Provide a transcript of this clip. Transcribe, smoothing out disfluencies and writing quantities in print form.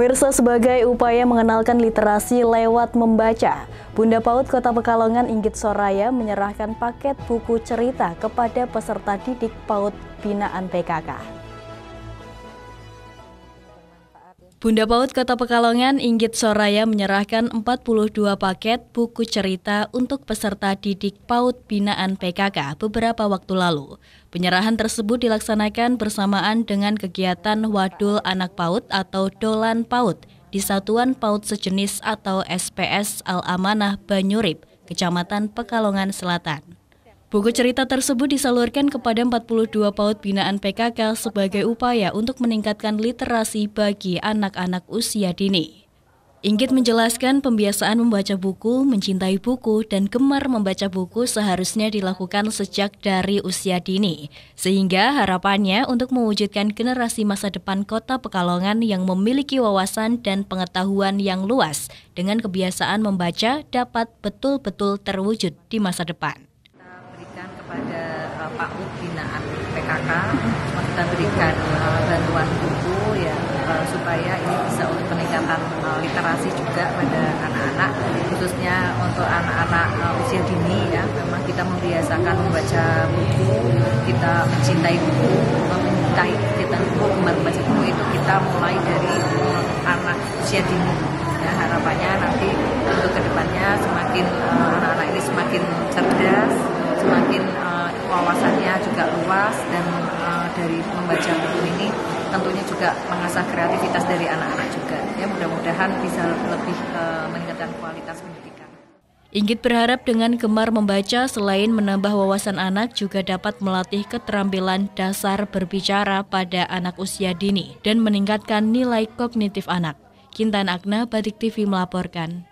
Pemirsa, sebagai upaya mengenalkan literasi lewat membaca, Bunda PAUD Kota Pekalongan Inggit Soraya menyerahkan paket buku cerita kepada peserta didik PAUD binaan PKK. Bunda PAUD Kota Pekalongan Inggit Soraya menyerahkan 42 paket buku cerita untuk peserta didik PAUD binaan PKK beberapa waktu lalu. Penyerahan tersebut dilaksanakan bersamaan dengan kegiatan Wadul Anak PAUD atau Dolan PAUD di Satuan PAUD Sejenis atau SPS Al-Amanah Banyurip, Kecamatan Pekalongan Selatan. Buku cerita tersebut disalurkan kepada 42 PAUD binaan PKK sebagai upaya untuk meningkatkan literasi bagi anak-anak usia dini. Inggit menjelaskan pembiasaan membaca buku, mencintai buku, dan gemar membaca buku seharusnya dilakukan sejak dari usia dini, sehingga harapannya untuk mewujudkan generasi masa depan Kota Pekalongan yang memiliki wawasan dan pengetahuan yang luas dengan kebiasaan membaca dapat betul-betul terwujud di masa depan. Kepada PAUD binaan PKK, kita berikan bantuan buku ya supaya ini bisa untuk peningkatan literasi juga pada anak-anak, khususnya untuk anak-anak usia dini ya. Memang kita membiasakan membaca buku, kita mencintai buku, gemar membaca buku itu kita mulai dari anak usia dini. Ya, harapannya nanti untuk kedepannya semakin anak-anak ini semakin cerdas, semakin wawasannya juga luas, dan dari membaca buku ini tentunya juga mengasah kreativitas dari anak-anak juga. Ya, mudah-mudahan bisa lebih meningkatkan kualitas pendidikan. Inggit berharap dengan gemar membaca selain menambah wawasan anak juga dapat melatih keterampilan dasar berbicara pada anak usia dini dan meningkatkan nilai kognitif anak. Kintan Agna, Batik TV melaporkan.